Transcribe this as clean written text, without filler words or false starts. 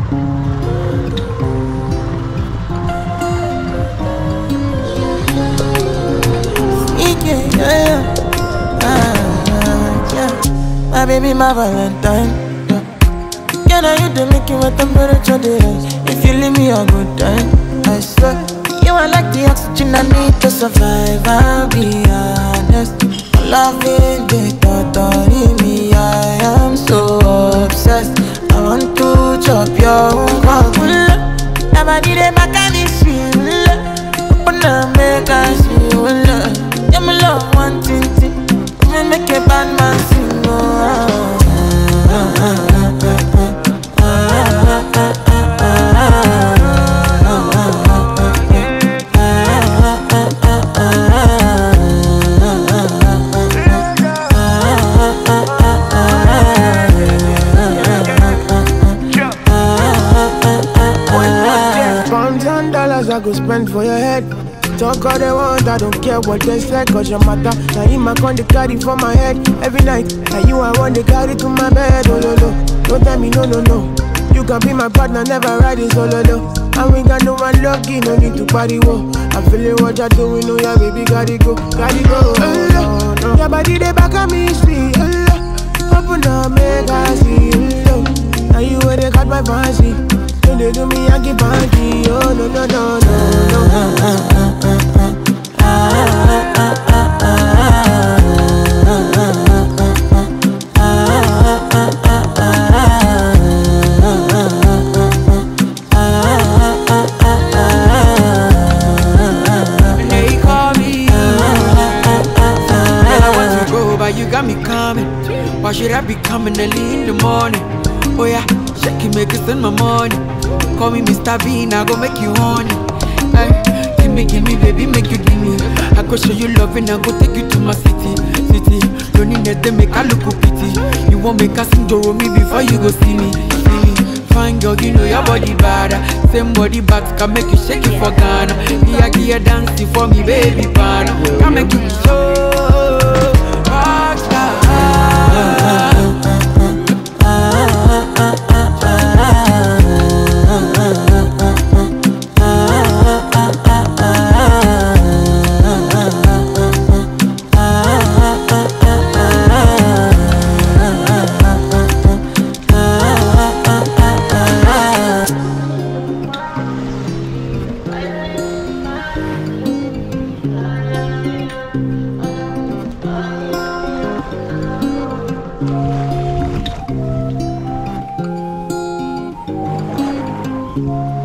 Yeah. My baby, my Valentine. Yeah, now you do make you my temperature rise. If you leave me a good time, I swear. You are like the oxygen I need to survive. I'll be honest. Loving the thought of me, I am so obsessed. I want to chop your own. Never did it back at this shit. Open up, make us see. Yeah, my love, one thing. Me make a bad man sing. Pounds and dollars I go spend for your head. Talk all they want, I don't care what they say, cause your matter. Now him I con the carry for my head every night. And you I want to carry to my bed, oh no no. Don't tell me no no no. You can be my partner, never ride it solo though. And we got no one lucky, no need to party whoa. I'm feeling what you're doing, oh yeah baby, gotta go, gotta go. Oh, no. Your body they back at me, see. Open up, make I see. Now you where they got my fancy. Don't they do me, I keep banky. Oh no no no no no. You got me coming. Why should I be coming early in the morning? Oh yeah, shake it, make it spend my money. Call me Mr. Bean, I go make you honey. Hey, give me, baby, make you give me. I go show you love and I go take you to my city. Don't need that, make I look pity. You won't make a sing to me before you go see me. Fine girl, you know your body bad. Same body but can make you shake it for Ghana. Here, dancing for me, baby, pan. Can make you show. Yeah.